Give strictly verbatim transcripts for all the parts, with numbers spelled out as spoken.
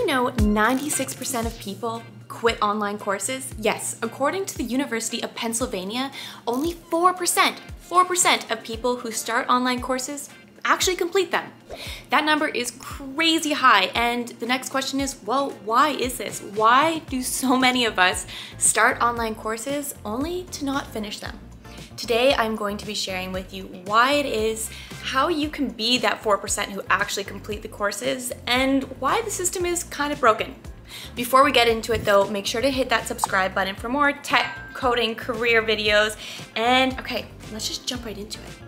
know ninety-six percent of people quit online courses? Yes, according to the University of Pennsylvania, only four percent, four percent of people who start online courses actually complete them. That number is crazy high, and the next question is, well, why is this? Why do so many of us start online courses only to not finish them? Today, I'm going to be sharing with you why it is, how you can be that four percent who actually complete the courses, and why the system is kind of broken. Before we get into it though, make sure to hit that subscribe button for more tech, coding, career videos, and okay, let's just jump right into it.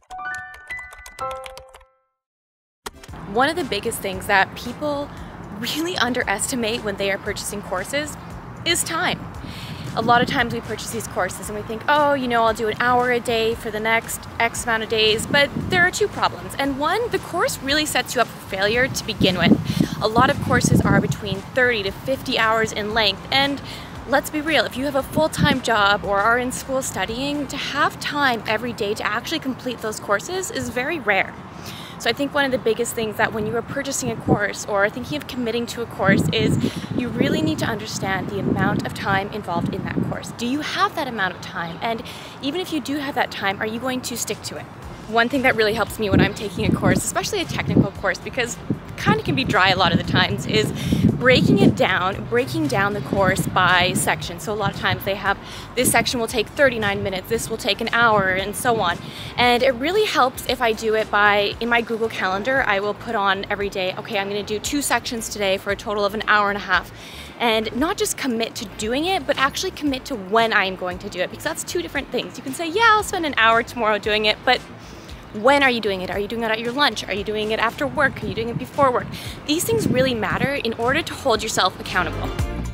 One of the biggest things that people really underestimate when they are purchasing courses is time. A lot of times we purchase these courses and we think, oh, you know, I'll do an hour a day for the next X amount of days, but there are two problems. And one, the course really sets you up for failure to begin with. A lot of courses are between thirty to fifty hours in length, and let's be real, if you have a full-time job or are in school studying, to have time every day to actually complete those courses is very rare. So I think one of the biggest things that when you are purchasing a course or thinking of committing to a course is you really need to understand the amount of time involved in that course. Do you have that amount of time? And even if you do have that time, are you going to stick to it? One thing that really helps me when I'm taking a course, especially a technical course, because it kind of can be dry a lot of the times, is breaking it down, breaking down the course by section. So a lot of times they have, this section will take thirty-nine minutes, this will take an hour, and so on. And it really helps if I do it by, in my Google Calendar, I will put on every day, okay, I'm gonna do two sections today for a total of an hour and a half. And not just commit to doing it, but actually commit to when I'm going to do it, because that's two different things. You can say, yeah, I'll spend an hour tomorrow doing it, but when are you doing it? Are you doing it at your lunch? Are you doing it after work? Are you doing it before work? These things really matter in order to hold yourself accountable.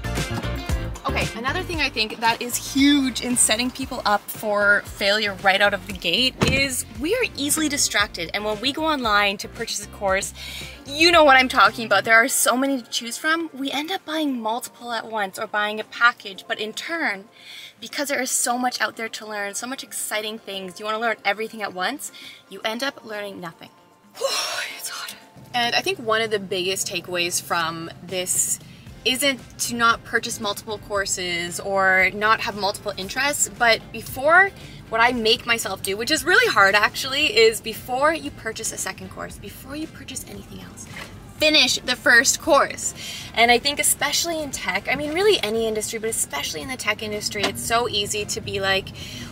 Okay, another thing I think that is huge in setting people up for failure right out of the gate is we are easily distracted. And when we go online to purchase a course, you know what I'm talking about. There are so many to choose from. We end up buying multiple at once or buying a package, but in turn, because there is so much out there to learn, so much exciting things, you want to learn everything at once, you end up learning nothing. It's hot. And I think one of the biggest takeaways from this isn't to not purchase multiple courses or not have multiple interests, but before, what I make myself do, which is really hard actually, is before you purchase a second course, before you purchase anything else, finish the first course. And I think especially in tech, I mean really any industry, but especially in the tech industry, it's so easy to be like,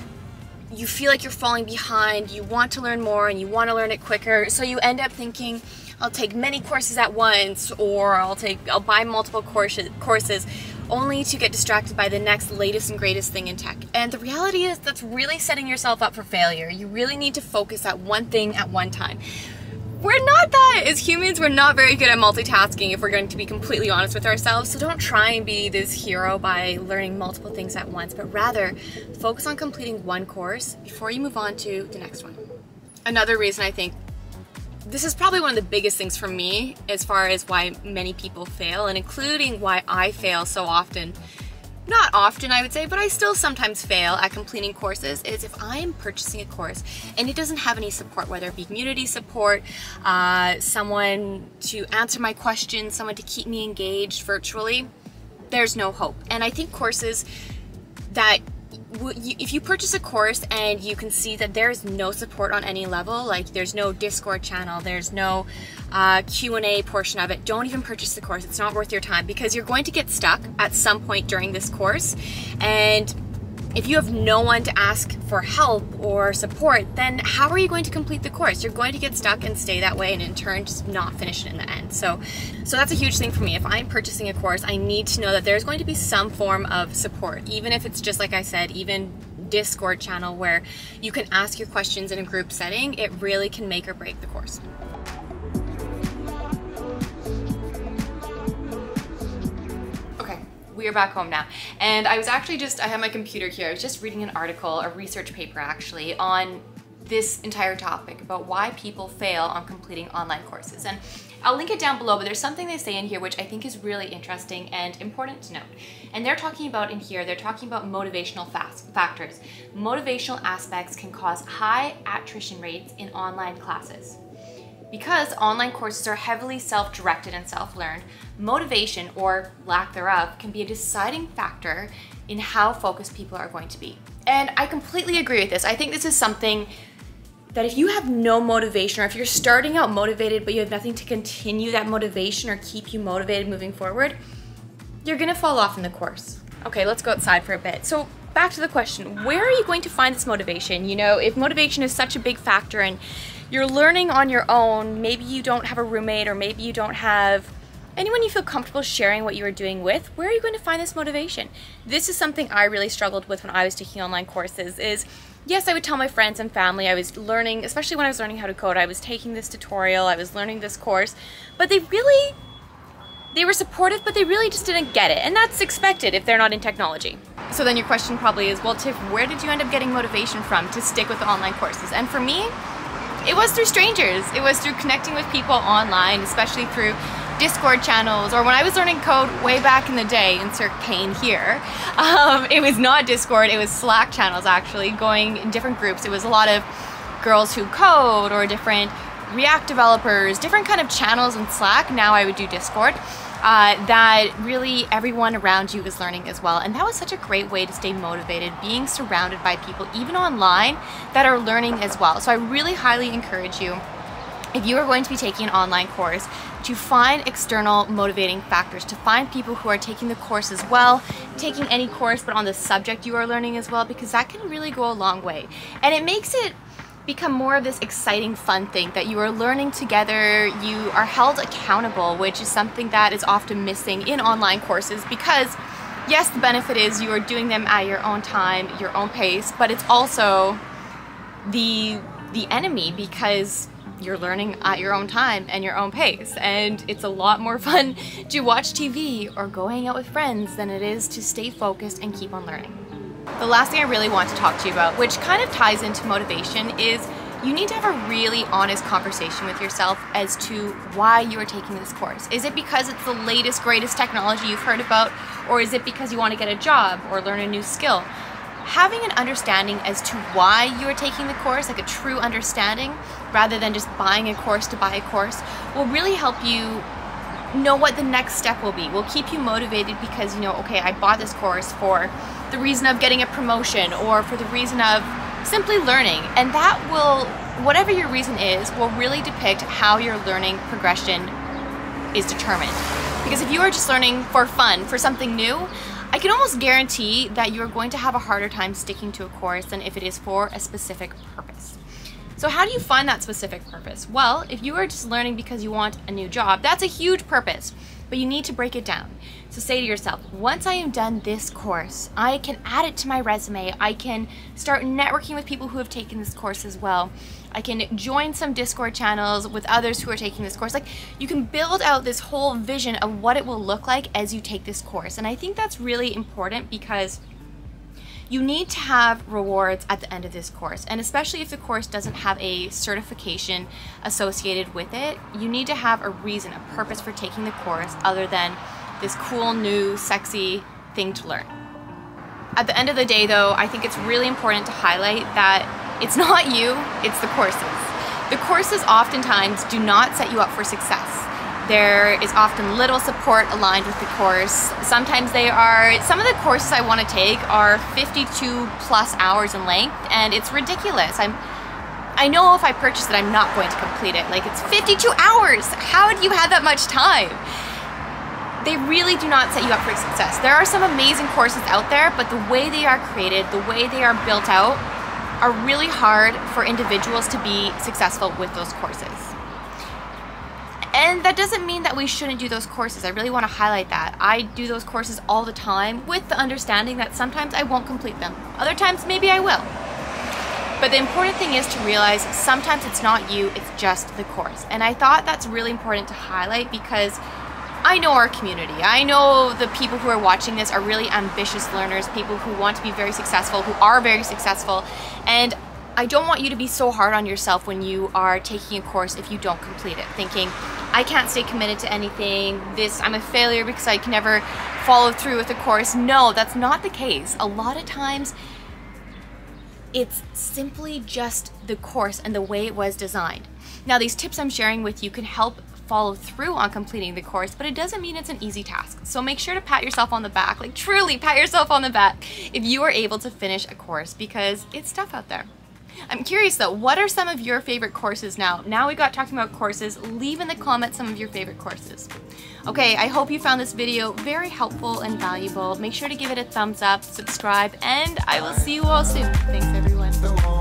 you feel like you're falling behind, you want to learn more and you want to learn it quicker, so you end up thinking, I'll take many courses at once, or I'll take, I'll buy multiple courses, courses only to get distracted by the next latest and greatest thing in tech. And the reality is that's really setting yourself up for failure. You really need to focus at one thing at one time. We're not that, as humans, we're not very good at multitasking if we're going to be completely honest with ourselves. So don't try and be this hero by learning multiple things at once, but rather focus on completing one course before you move on to the next one. Another reason I think this is probably one of the biggest things for me as far as why many people fail, and including why I fail so often. Not often, I would say, but I still sometimes fail at completing courses, is if I am purchasing a course and it doesn't have any support, whether it be community support, uh, someone to answer my questions, someone to keep me engaged virtually, there's no hope. And I think courses that if you purchase a course and you can see that there's no support on any level, like there's no Discord channel, there's no uh, Q and A portion of it, don't even purchase the course. It's not worth your time, because you're going to get stuck at some point during this course. And if you have no one to ask for help or support, then how are you going to complete the course? You're going to get stuck and stay that way, and in turn just not finish it in the end. So, so that's a huge thing for me. If I'm purchasing a course, I need to know that there's going to be some form of support, even if it's just like I said, even Discord channel where you can ask your questions in a group setting. It really can make or break the course. We are back home now. And I was actually just, I have my computer here, I was just reading an article, a research paper actually, on this entire topic about why people fail on completing online courses. And I'll link it down below, but there's something they say in here which I think is really interesting and important to note. And they're talking about in here, they're talking about motivational factors. Motivational aspects can cause high attrition rates in online classes. Because online courses are heavily self-directed and self-learned, motivation, or lack thereof, can be a deciding factor in how focused people are going to be. And I completely agree with this. I think this is something that if you have no motivation, or if you're starting out motivated but you have nothing to continue that motivation or keep you motivated moving forward, you're gonna fall off in the course. Okay, let's go outside for a bit. So back to the question, where are you going to find this motivation? You know, if motivation is such a big factor and you're learning on your own, maybe you don't have a roommate, or maybe you don't have anyone you feel comfortable sharing what you are doing with, where are you going to find this motivation? This is something I really struggled with when I was taking online courses is, yes, I would tell my friends and family I was learning, especially when I was learning how to code, I was taking this tutorial, I was learning this course, but they really, they were supportive, but they really just didn't get it. And that's expected if they're not in technology. So then your question probably is, well, Tiff, where did you end up getting motivation from to stick with the online courses? And for me, it was through strangers. It was through connecting with people online, especially through Discord channels, or when I was learning code way back in the day, insert Kane here, um, it was not Discord, it was Slack channels actually, going in different groups. It was a lot of girls who code, or different React developers, different kind of channels in Slack. Now I would do Discord. Uh, that really everyone around you is learning as well. And that was such a great way to stay motivated, being surrounded by people, even online, that are learning as well. So I really highly encourage you, if you are going to be taking an online course, to find external motivating factors, to find people who are taking the course as well, taking any course but on the subject you are learning as well, because that can really go a long way. And it makes it become more of this exciting, fun thing that you are learning together, you are held accountable, which is something that is often missing in online courses, because yes, the benefit is you are doing them at your own time, your own pace, but it's also the, the enemy, because you're learning at your own time and your own pace, and it's a lot more fun to watch T V or go hang out with friends than it is to stay focused and keep on learning. The last thing I really want to talk to you about, which kind of ties into motivation, is you need to have a really honest conversation with yourself as to why you are taking this course. Is it because it's the latest, greatest technology you've heard about, or is it because you want to get a job or learn a new skill? Having an understanding as to why you are taking the course, like a true understanding, rather than just buying a course to buy a course, will really help you know what the next step will be. Will keep you motivated because you know, okay, I bought this course for the reason of getting a promotion, or for the reason of simply learning. And that will, whatever your reason is, will really depict how your learning progression is determined. Because if you are just learning for fun, for something new, I can almost guarantee that you're going to have a harder time sticking to a course than if it is for a specific purpose. So how do you find that specific purpose? Well, if you are just learning because you want a new job, that's a huge purpose, but you need to break it down. So say to yourself, once I am done this course, I can add it to my resume. I can start networking with people who have taken this course as well. I can join some Discord channels with others who are taking this course. Like, you can build out this whole vision of what it will look like as you take this course. And I think that's really important, because you need to have rewards at the end of this course. And especially if the course doesn't have a certification associated with it, you need to have a reason, a purpose for taking the course other than this cool, new, sexy thing to learn. At the end of the day though, I think it's really important to highlight that it's not you, it's the courses. The courses oftentimes do not set you up for success. There is often little support aligned with the course. Sometimes they are, some of the courses I want to take are fifty-two plus hours in length, and it's ridiculous. I'm, I know if I purchase it, I'm not going to complete it. Like, it's fifty-two hours. How do you have that much time? They really do not set you up for success. There are some amazing courses out there, but the way they are created, the way they are built out, are really hard for individuals to be successful with those courses. And that doesn't mean that we shouldn't do those courses. I really want to highlight that. I do those courses all the time with the understanding that sometimes I won't complete them. Other times maybe I will. But the important thing is to realize sometimes it's not you, it's just the course. And I thought that's really important to highlight, because I know our community. I know the people who are watching this are really ambitious learners, people who want to be very successful, who are very successful. And I don't want you to be so hard on yourself when you are taking a course if you don't complete it, thinking, I can't stay committed to anything, this, I'm a failure because I can never follow through with the course. No, that's not the case. A lot of times, it's simply just the course and the way it was designed. Now, these tips I'm sharing with you can help follow through on completing the course, but it doesn't mean it's an easy task. So make sure to pat yourself on the back, like truly pat yourself on the back if you are able to finish a course, because it's tough out there. I'm curious though, what are some of your favorite courses now? Now we got talking about courses, leave in the comments some of your favorite courses. Okay, I hope you found this video very helpful and valuable. Make sure to give it a thumbs up, subscribe, and I will see you all soon. Thanks everyone.